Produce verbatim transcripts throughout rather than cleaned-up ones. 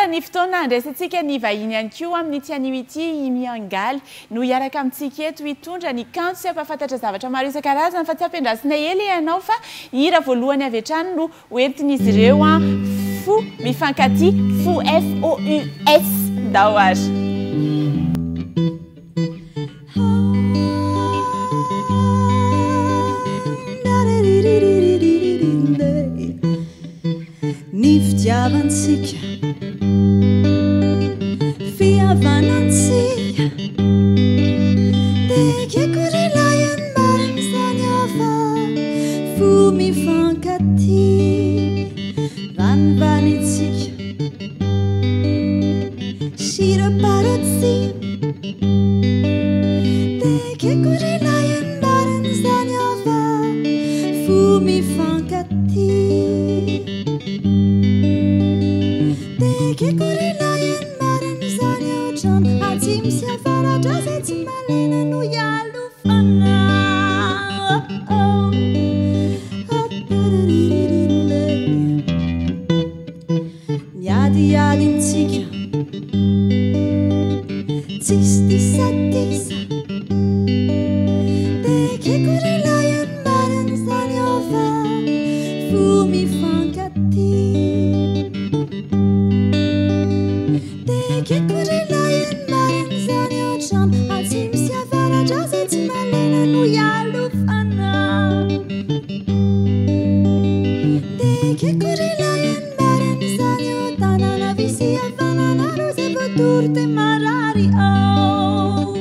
ny fotoana andraisantsika ny vahiny ihany koa amin'ny ity anio ity miangaly no hiaraka amintsika eto hitondra ny kanto sy ampahafantatra zavatra maro isan-karazany fa tsy ampiandrasina ely ianao fa hira voalohany avy hatrany no hoentin'izy ireo a fo mifankaty fo F O U S ndao ary Ny fitiavantsika fihavanantsika tekekorilayan mariny zany ava fo mifankaty vanivanitsika shiraparotsy tekekorilayan mariny zany ava fo mifankaty Kekorilayan mariny zany otrany atsimo sy avaratra zay tsy malena no ialofana miadiadintsika tsisy disatisa tekekorilayan mariny zany ova fo mifankaty Kekorilayan mariny zany otrany atsimo sy avaratra zay tsy malena no ialofana Kekorilayan mariny zany otanana visy avanana ro zay voatory te marary ao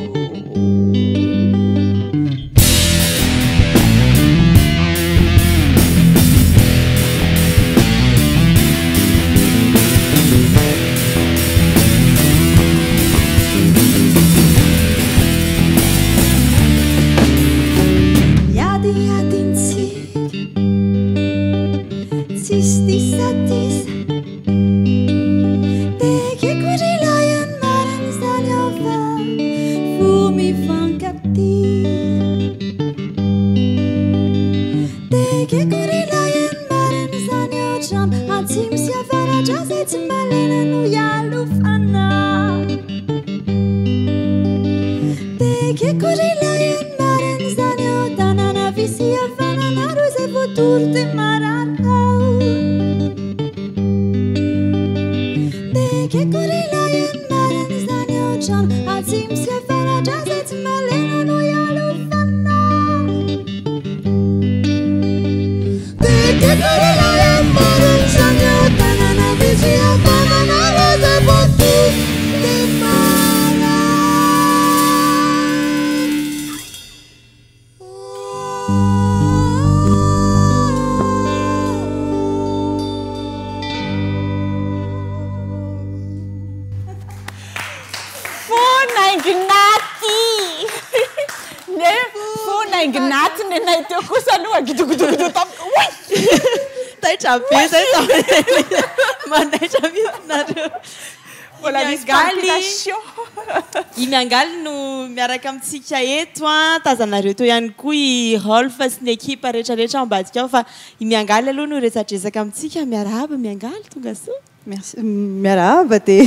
Imiangaly no miaraka amintsika eto a tazanareo to ihany koa i Rolf sy ny ekipa rehetrarehetra ambadika ao fa imiangaly aloha no resatresaka amintsika miarahaba miangaly tonga soa merci miarahaba de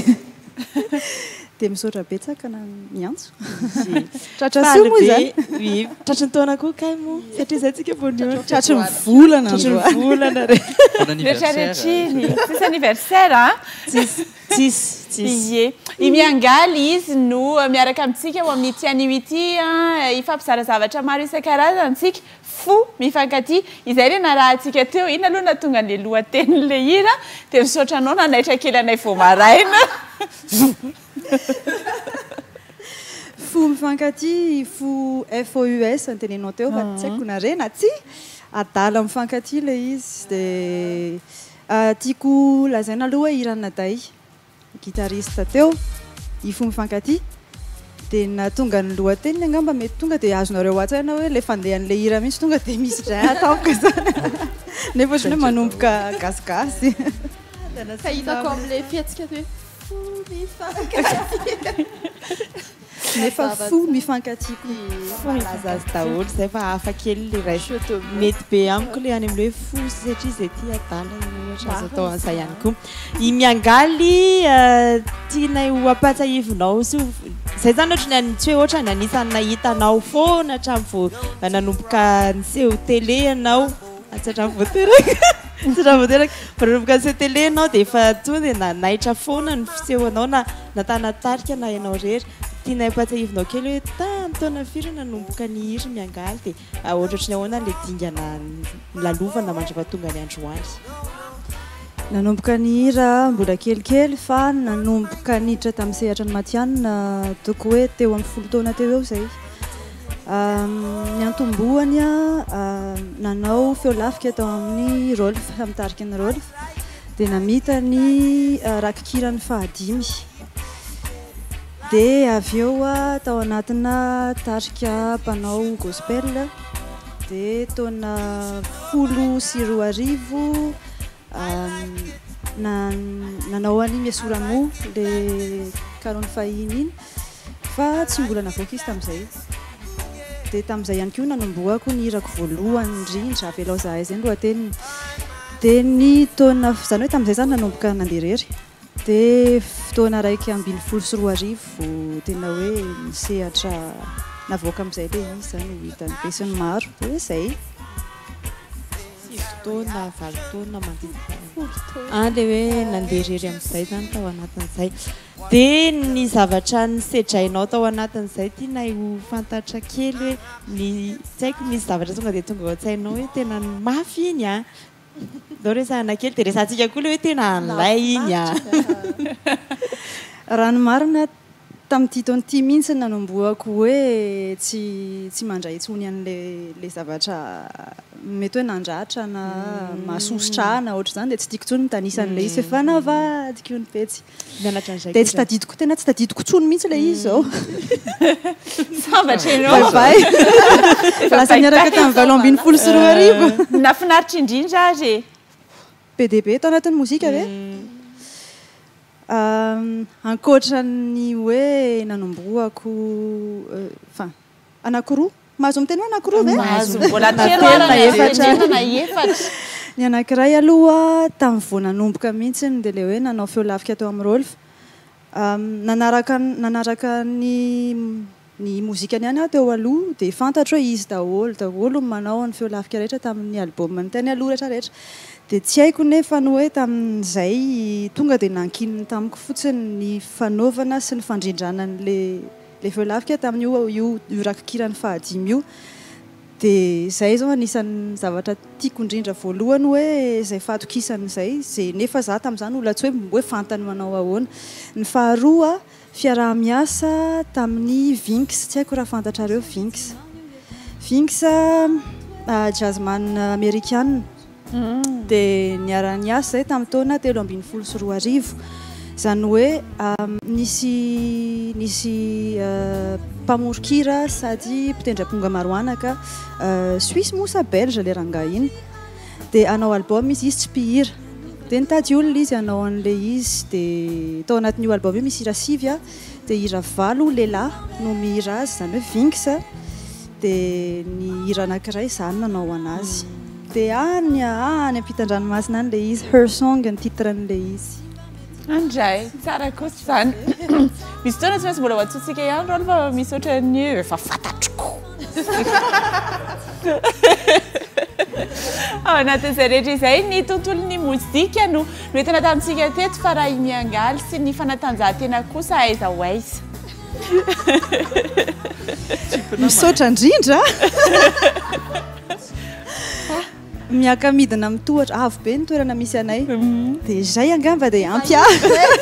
de misaotra betsaka na miantso tratra soa moa zany oui tratra ny taona koa kay mo satria zay tsika voalohany tratra ny volana tratra ny volana rehetrarehetriny tsisy anniversaire a tsisy tsisy ie imiangaly izy no miaraka amintsika ho amin'ny ity anio ity ifampizara zavatra maro isan-karazantsika fo mifankaty izay re na raha antsika teo iny aloha na tonga ny lohatenin'le hira dia misaotra anao nanaitra kely anay vao maraina fo mifankaty fo F O U S antenenao teo fa tsy haiko na re na tsy adala mifankaty le izy dia tiako lazaina aloha hoe Irana Day guitariste teo i fo mifankaty dia na tonga ny lohateniny angamba mety tonga dia azonareo atsaina hoe le fandehan'le hira mihitsy tonga dia misy dray ataoko zany nefa ohatrany hoe manomboka gasigasy fahitako amin'le fiatsika hoe fo mifankaty nefa fo mifankatia koa laza azy daholo zay fa hafa kely le ray mety be amiko le any amile hoe fo satria izay ty adala ohatra azo atao an'izay ihany koa i miangaly tianay ho ampatsahivinao sy zay zany ohatra ny anitsy hoe ohatra ny anisany nahitanao foana hatramin'ny vo nanomboka niseho télé ianao tsy hatramin'ny voateraka tsy hatramin'ny voateraka fa nanomboka niseho télé ianao dia efa tonga dia nanaitra foana ny fisehoanao na natanatarika na ianao rery tianay ampatsahivinao kely hoe tamin'ny taona firy nanomboka ny hira miangaly dia ohatra ohatry ny ahoana le dingana lalovana mandrapatonga ny androany nanomboka ny hira mbola kelikely fa nanomboka niditra tamin'ny sehatra ny Matianina toko hoe teo amin'ny folo taona teo eo izay ny antombohany a nanao feo lafika tao amin'ny Rolf mitarika ny Rolf dia namita ny rakikirany fahadimy dia avy eo a tao anatina tarika mpanao gospel dia taona folo sy roa arivo nanao any miasoramo le karony fahiny iny fa tsy mbola navoaka izy tamin'izay dia tamin'izay ihany koa nanomboako ny hirako voalohany indrindra avelao zahay zay ny lohateniny dia ny taona zany hoe tamin'izay zany nanomboka nandeha rery dia fotoana raiky ambiny folo sy roa arivo tena hoe nisehatra navoaka amin'izay le izy zany hitany be sy ny maro dia izay taona valo taona manodidina le hoe nandeha rery amin'izay zany tao anatin'izay dia ny zavatra nisedrainao tao anatin'izay tianay ho fantatra kely hoe ny tsy haiko misy zavatra tonga dia tonga ao an-tsainao hoe tena mafy iny a dao resahana kely dia resantsika koa le hoe tena an'ilay iny a raha ny marina tamin'ity taona ity mihitsy nanomboako hoe tsy tsy mandray intsony an'le le zavatra mety hoe nandratra na mahasosotra na ohatra zany dia tsy tiako intsony mitanisan'ilay izy efa navadiko ny petsy mianatra an'izay dia tsy tadidiko tena tsy tadidiko intsony mihitsy ilay izy zao sambatra ianao vai lasa niaraka tamin'ny valo ambiny folo sy roa arivo nafinaritra indrindra azy be dia be tao anatin'ny mozika ve ankoatran'ny hoe nanomboako enfin anankiroa mahazo miteny hoe anankiroa ve mahazo mbola telo efatra na efatra ny anankiray aloha tamin'ny vao nanomboka mihitsy dia le hoe nanao feo lafika tao amin'ny Rolf nanaraka nanaraka ny ny mozikany ihany aho teo aloha dia fantatro hoe izy daholo daholo manao ny feo lafika rehetra tamin'ny album ny teny aloha rehetra rehetra dia tsy haiko nefa ny hoe tamin'izay tonga dia nankininy tamiko fotsiny ny fanaovana sy ny fandrindranan'le le feo lafika tamin'io io io rakikirany fahadimy io dia izay zao anisan'ny zavatra tiako indrindra voalohany hoe izay fahatokisany izay izay nefa za tamin'izany olona tsy hoe hoe fantany manao ahoana ny faharoa fiaraha-miasa tamin'ny Vinks tsy haiko raha fantatrareo Vinks Vinks jazzman américaine dia niara-niasa zay tamin'ny taona telo ambiny folo sy roa arivo zany hoe nisy nisy mpamorokira sady mpitendram-ponga maro anaka Suisse moa sa Belge le rangahy iny dia anao album izy izy tsy mpihira dia nitady olona izy anao an'ilay izy dia tao anatin'io album io misy hira sivy a dia hira valo lehilahy no mihira azy zany hoe Vinks dia ny hira anankiray zany nanao anazy dia any any ampitan-dranomasina any ilay izy Her Song ny titran'ilay izy andray tsara kosa zany misy taona tsy maintsy mbola ho atsotsika ihany rano fa misy ohatra ny efa fantatroko ao anatin'izay rehetra izay ny tontolon'ny mozika no no entana tamintsika teto fa raha imiangaly sy ny fanatanjahantena kosa aiza ho aiza misaotra indrindra miaka midina mitohatra avo be ny toerana misy anay dia izay angamba dia ampy ahy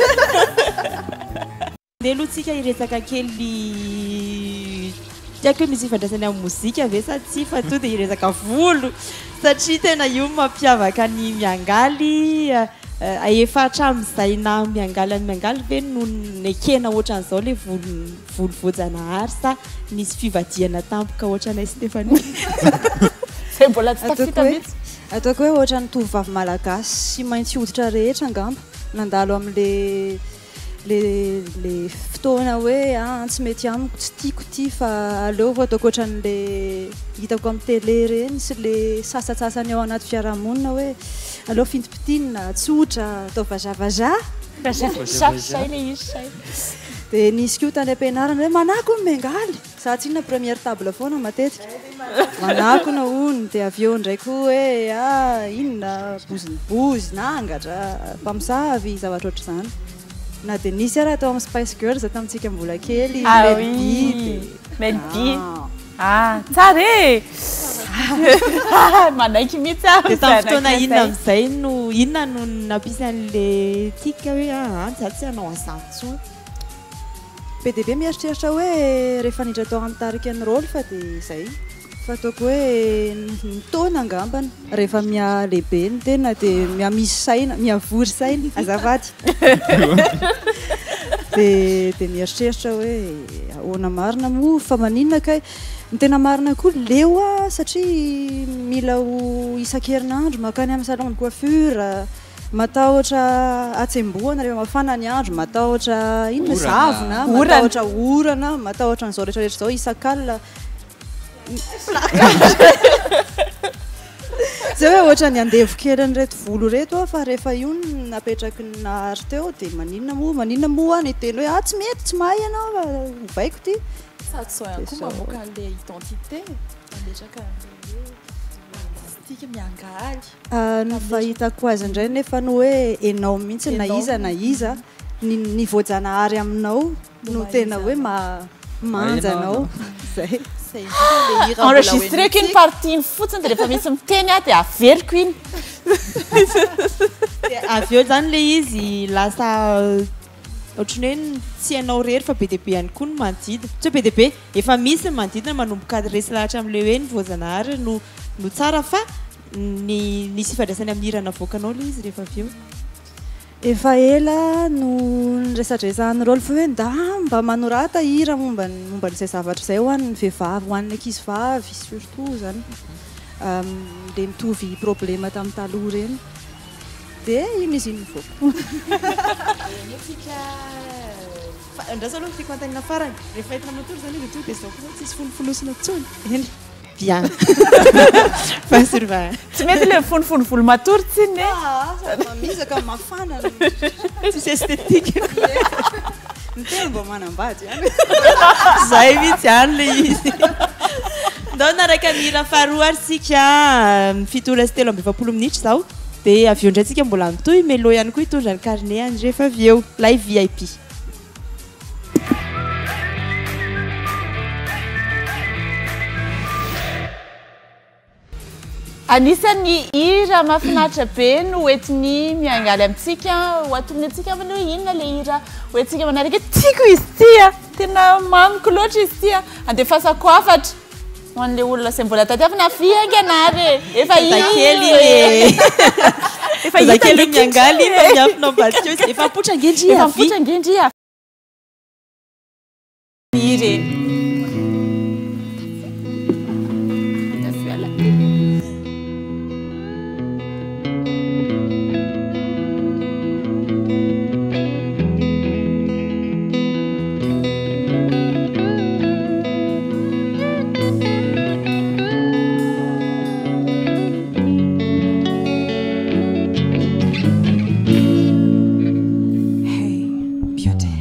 dia alohantsika hiresaka kely tiako hoe misy ifandraisany amin'ny mozika ve sa tsy fa to dia hiresaka volo satria tena io mampiavaka ny miangaly efa hatramin'izay na miangaly any miangaly ve no nekena ohatran'izao le volo voajanahary sa nisy fivadiana tampoka ohatranay Stéphanie zay mbola tsy tafita mihitsy ataoko hoe ohatra ny tovovavy malagasy sy maintsy hoditra rehetra angamba nandalo amin'le le le fotoana hoe ah tsy mety amiko tsy tiako ty fa aleo vao ataoko ohatran'le hitako amin'ny télé reny sy le sasatsasany ao anaty fiarahamonina hoe aleo fintipitinina tsotra atao vazavaza Shay le izy shay. dia nisy koa tany am-pianarana hoe manako ny mengaly za tsinona première table foana matetika manakona ony dia avy eo ndraiky koa hoe ah inona bozinibozy nangatra mpamosavy zavatra ohatr'izany na dia nisy ara atao amin'ny Spice Girls tamintsika mbola kely Melody Melody ah tsara e manaiky mihitsy aho dia tamin'ny fotoana inona amin'izay no inona no nampisan'le tika hoe ah za tsy hanao asantsony be dia be mieritreritra hoe rehefa nindra tao amin'ny tariky ny rôly fa dia izay fataoko hoe nitaona angambana rehefa mia lehibe ny tena dia mia misy saina miavory saina azavady dia dia mieritreritra hoe ahoana marina moa fa maninona kay ny tena marina koa leo a satria mila ho isan-kerinandro makany amin'ny salon de coiffure matahotra atsemboana rehefa mafana ny andro matahotra inona zavona matahotra orana matahotra n'izao rehetrarehetra izao isan-kalina zay hoe ohatra ny andevo kely nyreto volo reto a fa rehefa io napetraky ny nahary teo dia maninona moa maninona moa ny teny hoe ah tsy mety tsy mahay ianao vaiko ty sady sao ihany koa mamoaka an'le identité mandetraka tika miangaly ny fahitako azy indray nefa no hoe enao mihitsy na iza na iza ny voajanahary aminao no tena hoe manjanao zay enregistreko iny partiny fotsiny dia rehefa misy miteny aho dia averiko iny avy eo zany le izy lasa ohatrany hoe tsy hainao rery fa be dia be ihany koa no manodidina tsy hoe be dia be efa misy ny manodidina manomboka resy lahatra amin'le hoe ny voajanahary no no tsara fa ny nisy ifandraisany amin'ny hirana voakanao le izy rehefa avy eo efa ela no nyresadresahany rôly fa hoe nda mba manorata hira momba momba n'izay zavatra izay ho an'ny vehivavy ho an'ny ankizy vavy surtout zany le mitovy problema tamin'ny taloha reny dia ino izy iny voako ndrasa aloha tiako antanina farany rehefa entina matory zany izy to dia zao koa tsisy folofolosina tsony eny bien pas sur vingt tsy mety le fonofony volo matory tsiny mamizaka mafana tsisy esthétique ny tena mba manambady any zay mihitsy any le izy ndao naraka mihira faharoa ary sika fitolo sy telo amby efapolo minitra zao dia avy eo indray tsika mbola mitoy melo ihany koa hitondra ny carnet any rehefa avy eo live V I P anisan'ny hira mahafinaritra be no hoentiny miangaly amintsika ho atominy antsika aminy hoe inona le hira hoentsika manaraka tiako izy tya tena mamiko loatra izy tya andefasako afatra ho an'le olona say mbola tadiavina fianganary efa kely efa kely miangaly fa miafinao basio efa mipotra ngendria efa mipotra ngendria hira beauty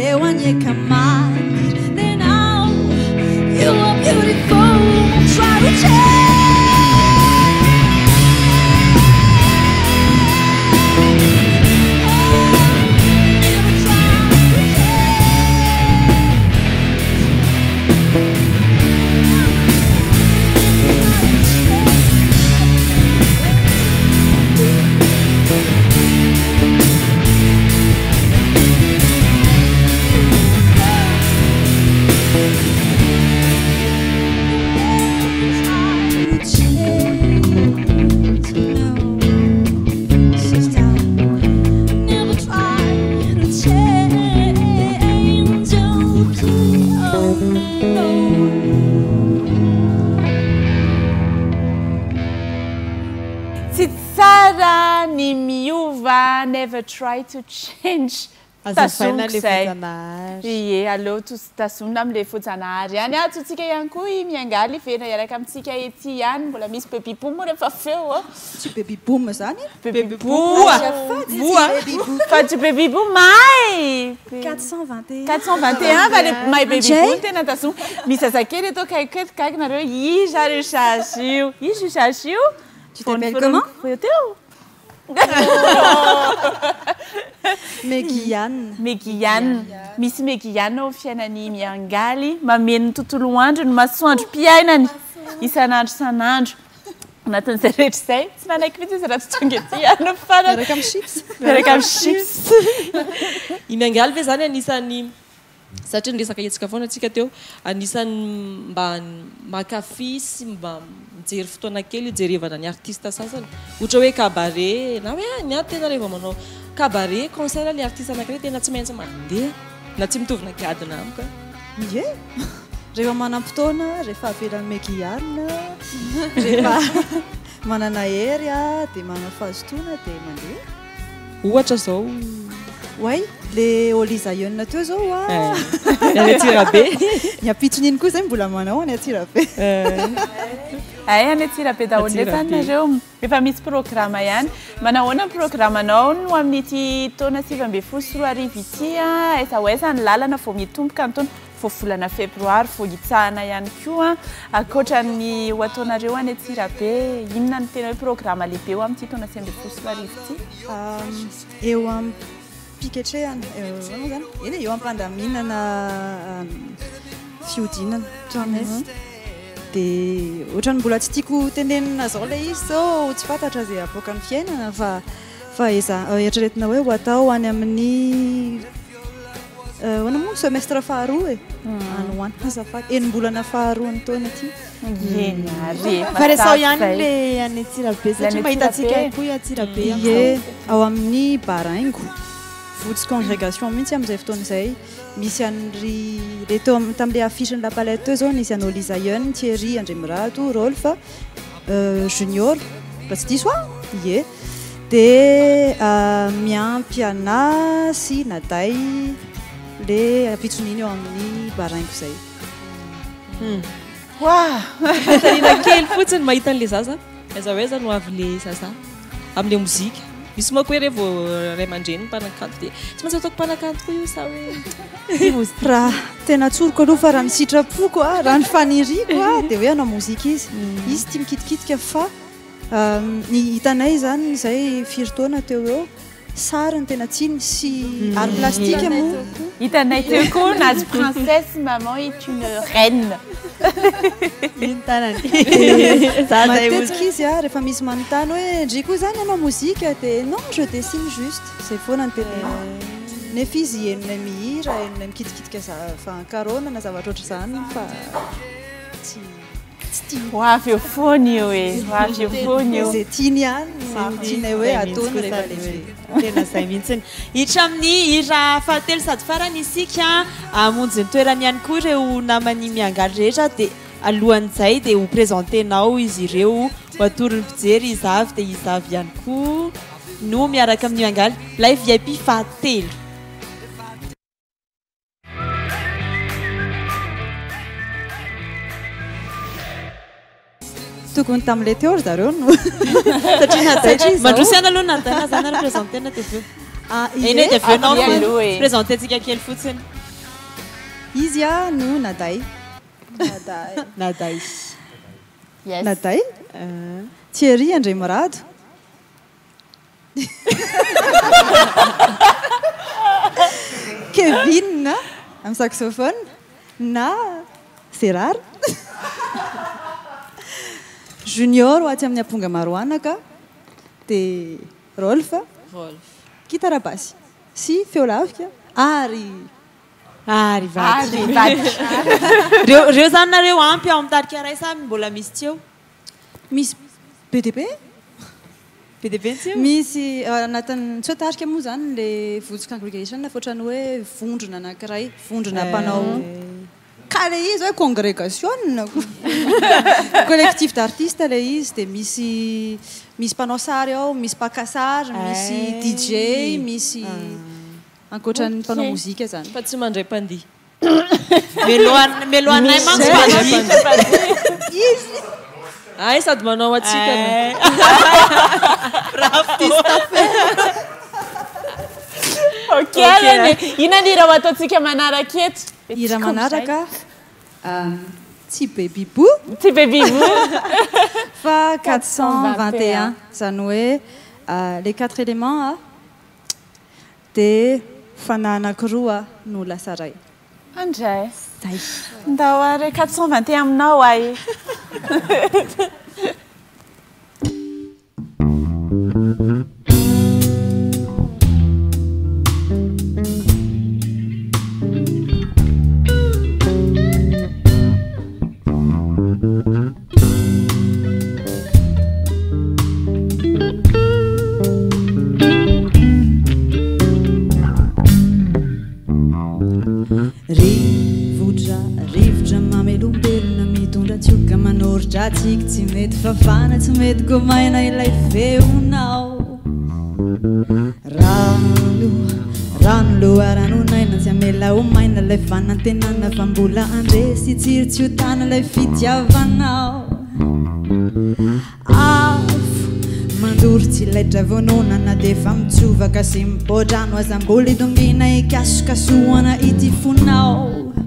ireo anieka maniry nenao you are beautiful try to change Ni miova never try to change azafaina le fojanahary ie allo tasonina am'le fojanahary ihany atsotsika ihany koa i miangaly vena iaraka amintsika ety ihany mbola misy baby boom rehefa feo tsy baby boom zany baby boom fa tsy baby boom may quatre cent vingt et un quatre cent vingt et un fa le may baby boom tena tasona misy zazakely atao kaikaiky nareo iza reo chachio izy io chachio tu t'appelles comment teo Megiane. Megiane. Misy Megiane ao fiainany miangaly, mameno ny tontolo andro ny masoandro mpiainany isan'andro isan'andro. Anatin'izay rehetra izay, tsy manaiky mihitsy izy raha tsy tonga ety ano fa miaraka amin'ny chips. Miaraka amin'ny chips. I miangaly ve zany anisany satria niresaka etsika foana antsika teo anisany mba makafy sy mba mijery fotoana kely jerevana ny artiste sasany ohatra hoe cabaret na hoe ny tena rehefa manao cabaret concert le artiste anankiray tena tsy maintsy mandeha na tsy mitovina kiadina amika ie rehefa manam-potoana rehefa avelan'ny Megiane rehefa manana hery dia manao fahazotoana dia mandeha ohatra zao ouais le Olisaïon teo zao ah ny Atsirabe ny apitsoniny koa zay mbola manao any Atsirabe ay any Atsirabe daholo le zany nareo efa misy programme ihany manahoana ny programanao no amin'ity taona sivy amby folo sy roa arivo ity a aiza ho aiza ny lalana vao mitomboka ny taona vao volana febroary vao hitsahana ihany koa ankoatran'ny ho ataonareo any Atsirabe inona ny tena hoe programme lehibe eo amin'ity taona sivy amby folo sy roa arivo ity eo am piketrehana zany eny eo am-pandaminana fiodinana tramesy dia ohatrany mbola tsy tiako tenenina zao ilay izy zao tsy fantatra zay aboaka ny fiainana fa fa eza eritreretina hoe ho atao any amin'ny hoana moa semestre faharoa e any hoany azafady enim-bolana faharoa ny taona ity fa resao ihany le any Atsirabe satria mahita antsika koa Atsirabe ie ao amin'ny Baraingo votsy congrégation mihitsy amin'izay fotoana izay misy an'ry le teo tamin'ilay affiche ny la palette teo zao nisy an'ny Olisaïon Thierry Andremirato Rolf Junior mba tsy diso a ie dia miampy ana sy naday le apitsoniny eo amin'ny Baraingo izay Wow! Tanina kely fotsiny mahita an'le zaza aiza hoe zany ho avy le zaza amin'le mozika misy moa koa hoe revo ray aman-dreny mpanakanto dia tsy maintsy ataoko mpanakanto koa io sa hoe raha tena tsoroko aloha fa raha ny sitrapoko a raha ny faniriko a dia hoe anao mozika izy izy tia mikitikitika fa ny hitanay zany izay firy-taona teo eo sary ny tena tsiny sy art plastique moa hitanay teo koa nazy princesse maman est une reine iny tanany matetika izy a rehefa misy manontany hoe ndry koa zany anao mozika dia non je dessine juste zay foana ny tena nefa izy enonay mihira enonay mikitikitika fankarona na zavatra oatra zany fa tsy ho avy eo foany io e ho avy eo foany io zay tiany ihany tianay hoe ataony rehefa lehibe tena zay mihitsiny hitra amin'ny hira fahatelo sady farany isika amonjy ny toerany ihany koa ireo namany miangaly rehetra dia alohan'izay dia ho présentenao izy ireo ho atorony mpijery izavy dia izavy ihany koa no miaraka amin'ny miangaly lay V I P fahatelo tokony tamin'ilay teo ry zareo no satria nadaitra izy mandrosiana aloha nadana zany représentena teo feo eny dia avenao Ah, aloha e. présententsika kely fotsiny izy a no naday naday Yes. naday Thierry André Morado Kevin na amin'ny saxophone na Serrar Junior ho aty amin'ny amponga maroanaka dia Rolf Rolf guitare basse sy feo lavika ary ary vady Ary vady. reo reo zany nareo ampy ao amin'ny tarika ray sa mbola misy tsy eo misy B D B be dia be ny tsy eo misy anatin'ny tsy hoe tarika moa zany le Voice Congregation fa ohatrany hoe vondrona anankiray vondrona mpanao ka le izy hoe congrégation collectif d'artiste le izy dia misy misy mpanao sary ao misy mpakasary misy D J misy ankoatran'ny mpanao mozika zany fa tsy mandray mpandihy Meloan- meloanay manko izy ay sady manao atsika Ok alany ina ny raha ataontsika manaraka eto hira manaraka tsy baby boo tsy baby boo fa quatre cent vingt et un zany hoe les quatre éléments a dia fanahy anankiroa no lasa ray andray ndao ary quatre cent vingt et un aminao ay rivodra rivotra mamelombelona mitondra tsioka manoritra atsika tsy mety fafana tsy mety gomaina ilay feonao rano rano loharanonaina tsy amela omaina ilay fanantenana fa mbola andresy tsiry tsy hotana ilay fitiavanao afo mandoro tsy laitra vononana dia efa mitsovaka sy mipodrano azam-bola idongina ikasokasoana ity fonao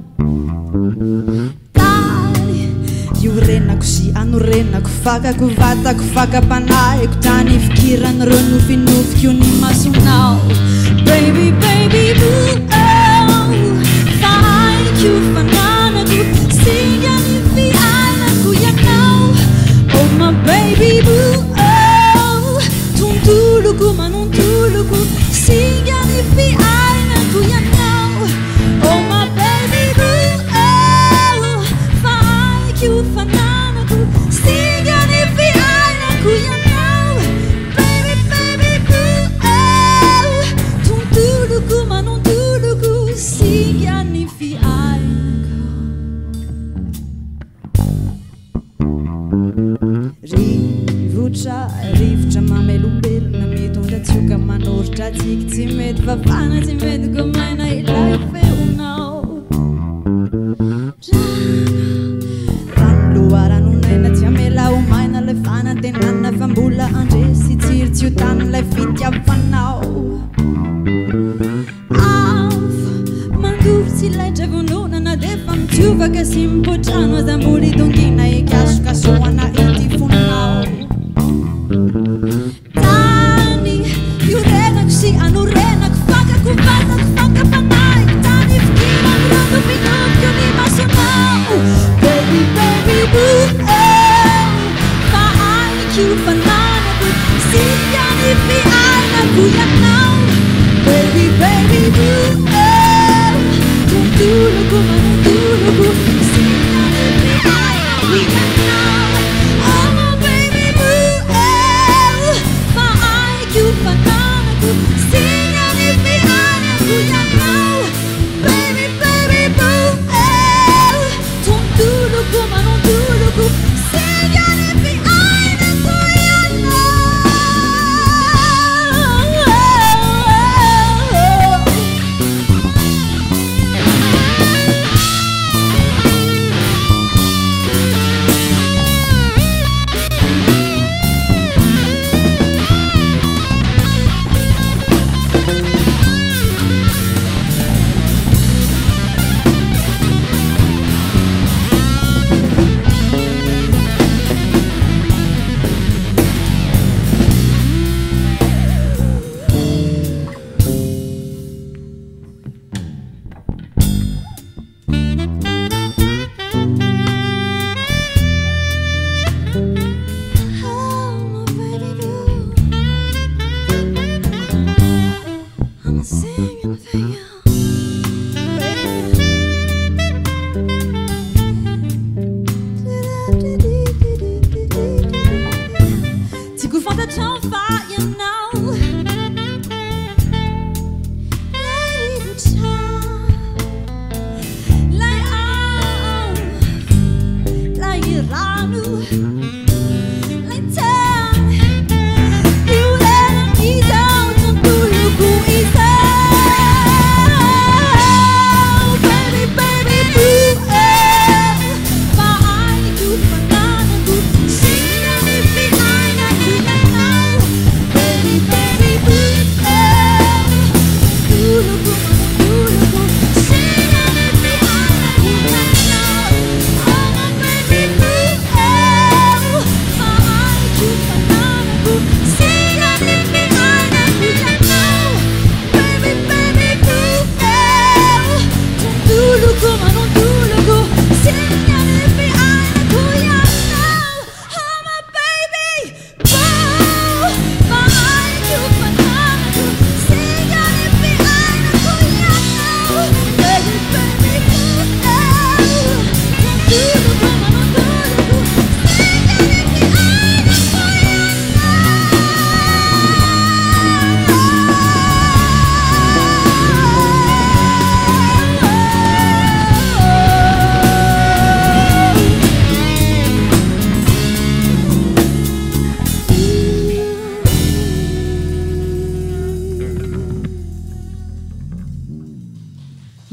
tany iorenako sy anorenako fakako vatako fakapanahiko tany fikiranyireo nofinofiko ny masonao baby baby boo oh faiko fananako singany fianako ianao oh my baby boo Tuloko manontuloko singani fi ainaku yanao oh my baby boo oh faiki ufananaku singani fi ainaku yanao baby baby boo oh tuntuluku manontuluku singani fi ainaku rivotra rivotra mamelombelona mitondra tsioka manoritra atsika tsy mety fafana tsy mety gomaina ilay feonao rano loharanonaina tsy amela omaina ilay fanantenana fa mbola andresy tsiry tsy hotana ilay fitiavanao afo mandoro tsy laitra vononana dia efa mitsovaka sy mipodrano azam-bola idongina ikasokasoana ity fonao tany iorenako sy anorenako fakako vatako fakapanahiko tany fikiranyireo nofinofiko ny masonao baby baby boo oh fa aiko fananako singany fiainako ianao baby baby boo oh tuntuloko manontuloko singany fiainako ianao oh my baby boo oh fa aiko fananako singany fiainako ianao baby baby boo oh tuntuloko manontuloko singany fiainako ianao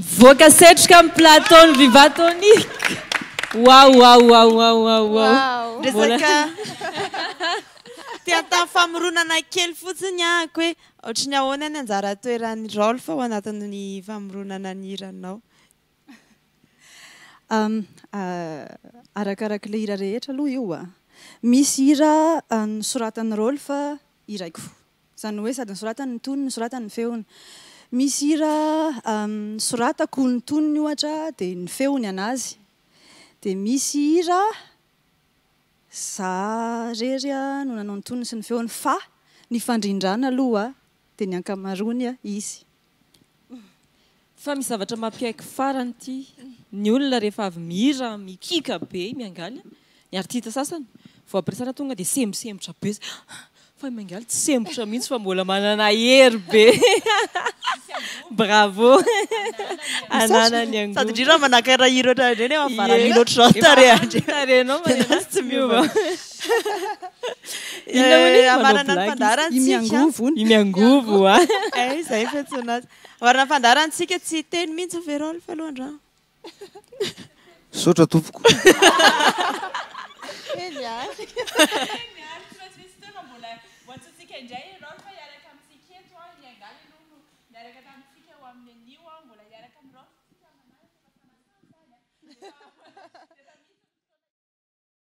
Voaka setroka amin'ny platon vivatonique. Wow, wow, wow, wow, wow, wow. Resaka tian-tany famoronana kely fotsiny ako hoe ohatry ny ahoana ny anjara toeran'ny Rolf ao anatin'ny famoronana ny hiranao. Um, uh, arakaraka le hira rehetra aloha io a. Misy hira uh, nosoratan'ny Rolf iraiko fo. Zany hoe sady nosoratany ny tonony, nosoratany ny feony. Misy hira um, soratako ny tonony ohatra dia ny feony anazy. Dia misy hira za rery no nanao ny tonony sy ny feony fa ny fandrindrana aloha dia ny ankamaroany izy. Fa misy zavatra mampiaiky farany ity. Ny olona rehefa avy mihira mikika be miangaly, ny artiste sasany vao ampiresana tonga dia sembosembotra be. Fa miangaly tsy sembotra mihitsy fa mbola manana hery be. Bravo. Ananany angovo. Sady indrindra manakara hira ohatran'ireny hoe mavarany hira ohatran'izao tarehany. Tarehanao manana tsy miova. Amarana ny fandarantsika. Imiangovo. Imiangovo. Eh, izay fiantsoana azy. Amarana ny fandarantsika tsy teny mihitsy overall fa aloha andra. Sotra tompoko. Miaraka tamintsika ho amin'ny anio mbola hiaraka amin'ny Rolf.